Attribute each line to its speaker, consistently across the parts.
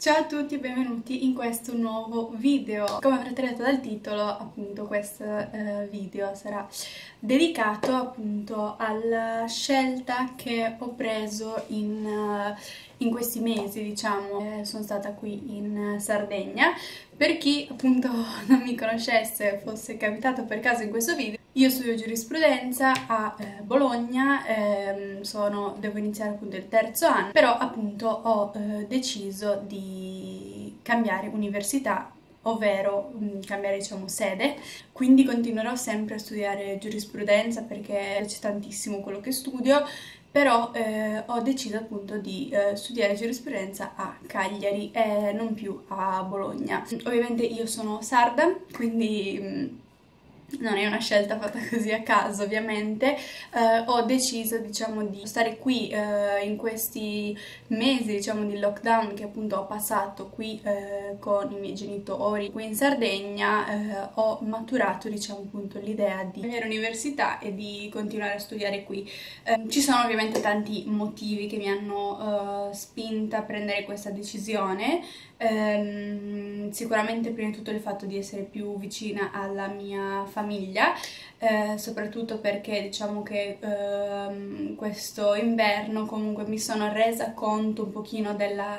Speaker 1: Ciao a tutti e benvenuti in questo nuovo video. Come avrete letto dal titolo, appunto questo video sarà dedicato appunto alla scelta che ho preso in questi mesi, diciamo. Sono stata qui in Sardegna. Per chi appunto non mi conoscesse, fosse capitato per caso in questo video, io studio giurisprudenza a Bologna, devo iniziare appunto il terzo anno, però appunto ho deciso di cambiare università, ovvero cambiare diciamo sede, quindi continuerò sempre a studiare giurisprudenza perché mi piace tantissimo quello che studio, però ho deciso appunto di studiare giurisprudenza a Cagliari e non più a Bologna. Ovviamente io sono sarda, quindi non è una scelta fatta così a caso, ovviamente. Ho deciso, diciamo, di stare qui in questi mesi, diciamo, di lockdown che appunto ho passato qui con i miei genitori qui in Sardegna. Ho maturato, diciamo, appunto l'idea di cambiare università e di continuare a studiare qui. Ci sono ovviamente tanti motivi che mi hanno spinta a prendere questa decisione. Sicuramente prima di tutto il fatto di essere più vicina alla mia famiglia, soprattutto perché diciamo che questo inverno comunque mi sono resa conto un pochino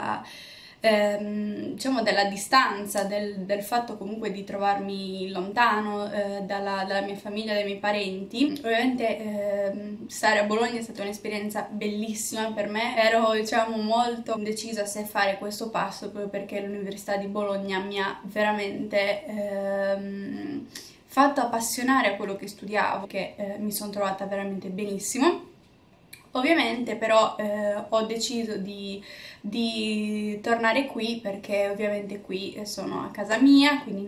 Speaker 1: diciamo della distanza, del fatto comunque di trovarmi lontano dalla mia famiglia, dai miei parenti. Ovviamente stare a Bologna è stata un'esperienza bellissima per me, ero diciamo molto indecisa se fare questo passo proprio perché l'Università di Bologna mi ha veramente fatto appassionare a quello che studiavo, che mi sono trovata veramente benissimo. Ovviamente però ho deciso di tornare qui perché ovviamente qui sono a casa mia, quindi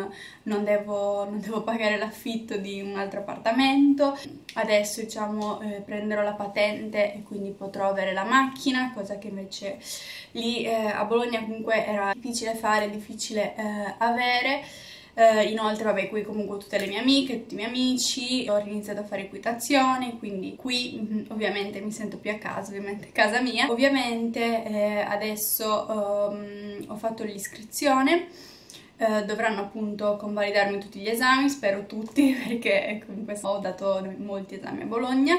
Speaker 1: non devo pagare l'affitto di un altro appartamento. Adesso diciamo prenderò la patente e quindi potrò avere la macchina, cosa che invece lì a Bologna comunque era difficile fare, difficile avere. Inoltre, vabbè, qui comunque ho tutte le mie amiche, tutti i miei amici, ho iniziato a fare equitazione, quindi qui ovviamente mi sento più a casa, ovviamente a casa mia. Ovviamente adesso ho fatto l'iscrizione, dovranno appunto convalidarmi tutti gli esami, spero tutti perché comunque ho dato molti esami a Bologna.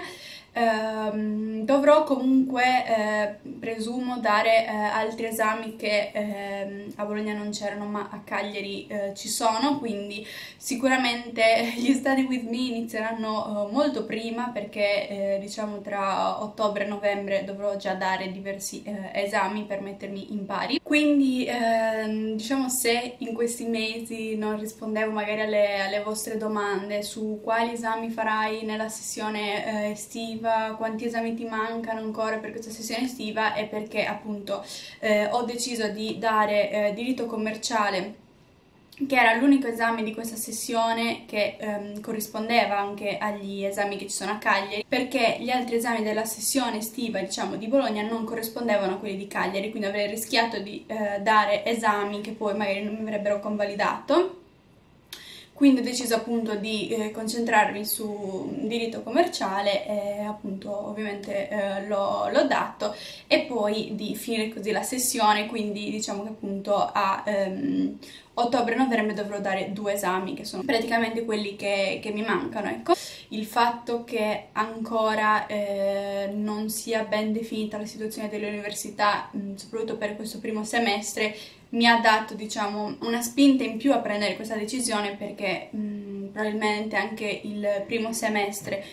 Speaker 1: Dovrò comunque, presumo, dare altri esami che a Bologna non c'erano ma a Cagliari ci sono, quindi sicuramente gli Study With Me inizieranno molto prima perché diciamo tra ottobre e novembre dovrò già dare diversi esami per mettermi in pari. Quindi diciamo se in questi mesi non rispondevo magari alle vostre domande su quali esami farai nella sessione estiva, quanti esami ti mancano ancora per questa sessione estiva, è perché appunto ho deciso di dare diritto commerciale, che era l'unico esame di questa sessione che corrispondeva anche agli esami che ci sono a Cagliari, perché gli altri esami della sessione estiva, diciamo, di Bologna non corrispondevano a quelli di Cagliari, quindi avrei rischiato di dare esami che poi magari non mi avrebbero convalidato. Quindi ho deciso appunto di concentrarmi su diritto commerciale e appunto ovviamente l'ho dato, e poi di finire così la sessione, quindi diciamo che appunto a ottobre-novembre dovrò dare 2 esami che sono praticamente quelli che mi mancano, ecco. Il fatto che ancora non sia ben definita la situazione delle università, soprattutto per questo primo semestre, mi ha dato, diciamo, una spinta in più a prendere questa decisione perché probabilmente anche il primo semestre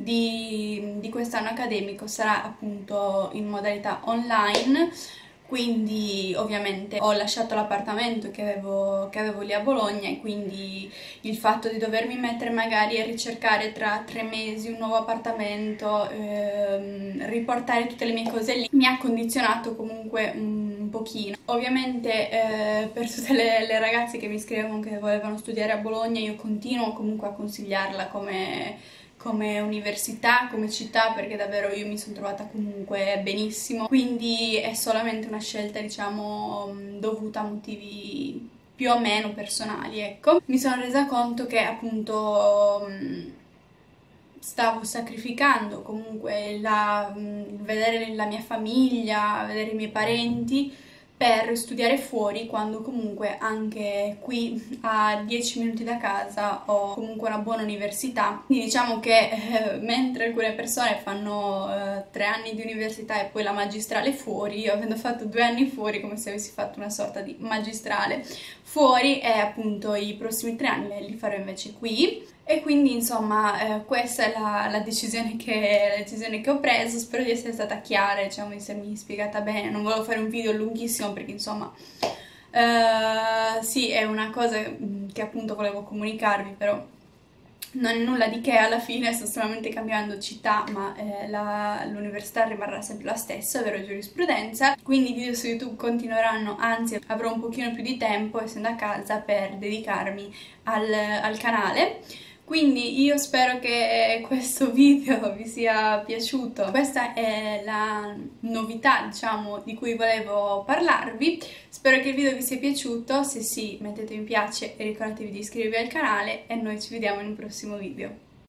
Speaker 1: di quest'anno accademico sarà appunto in modalità online. Quindi ovviamente ho lasciato l'appartamento che avevo lì a Bologna, e quindi il fatto di dovermi mettere magari a ricercare tra 3 mesi un nuovo appartamento, riportare tutte le mie cose lì, mi ha condizionato comunque un pochino. Ovviamente per tutte le ragazze che mi scrivevano che volevano studiare a Bologna, io continuo comunque a consigliarla come università, come città, perché davvero io mi sono trovata comunque benissimo, quindi è solamente una scelta, diciamo, dovuta a motivi più o meno personali, ecco. Mi sono resa conto che appunto stavo sacrificando comunque vedere la mia famiglia, vedere i miei parenti per studiare fuori, quando comunque anche qui a 10 minuti da casa ho comunque una buona università. Quindi diciamo che mentre alcune persone fanno 3 anni di università e poi la magistrale fuori, io avendo fatto 2 anni fuori, come se avessi fatto una sorta di magistrale fuori, e appunto i prossimi 3 anni li farò invece qui. E quindi insomma questa è la decisione che ho preso. Spero di essere stata chiara, diciamo, di essermi spiegata bene. Non volevo fare un video lunghissimo perché insomma sì, è una cosa che appunto volevo comunicarvi, però non è nulla di che. Alla fine sto solamente cambiando città, ma l'università rimarrà sempre la stessa, ovvero giurisprudenza. Quindi i video su YouTube continueranno, anzi avrò un pochino più di tempo essendo a casa per dedicarmi al canale. Quindi io spero che questo video vi sia piaciuto. Questa è la novità, diciamo, di cui volevo parlarvi. Spero che il video vi sia piaciuto. Se sì, mettete mi piace e ricordatevi di iscrivervi al canale e noi ci vediamo in un prossimo video.